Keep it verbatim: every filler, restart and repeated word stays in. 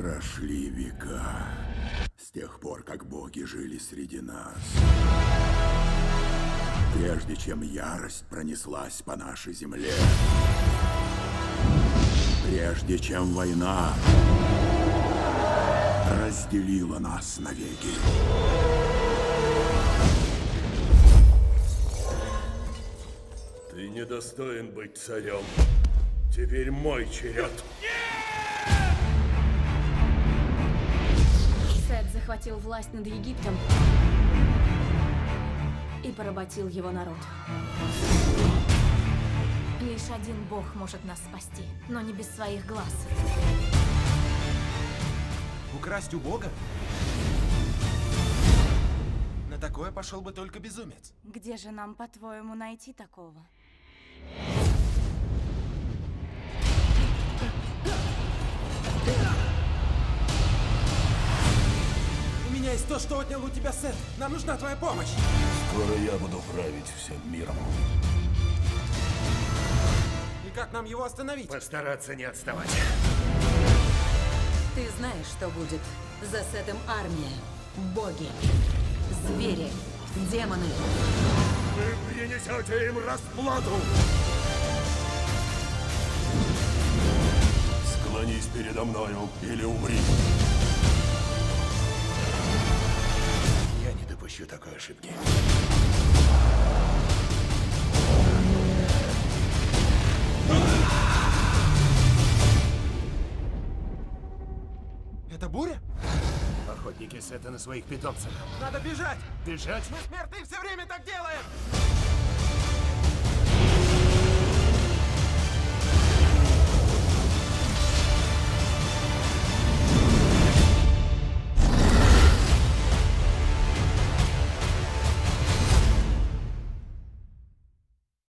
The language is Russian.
Прошли века с тех пор, как боги жили среди нас. Прежде чем ярость пронеслась по нашей земле. Прежде чем война разделила нас навеки. Ты недостоин быть царем. Теперь мой черед. Сет захватил власть над Египтом и поработил его народ. Лишь один бог может нас спасти, но не без своих глаз. Украсть у бога? На такое пошел бы только безумец. Где же нам, по-твоему, найти такого? У меня есть то, что отнял у тебя Сет. Нам нужна твоя помощь. Скоро я буду править всем миром. И как нам его остановить? Постараться не отставать. Ты знаешь, что будет. За Сетом армия, боги, звери, демоны. Вы принесете им расплату! Склонись передо мною или умри. Я не допущу такой ошибки. Это буря? Охотники Сета на своих питомцах. Надо бежать! Бежать? Мы смертные все время так делаем!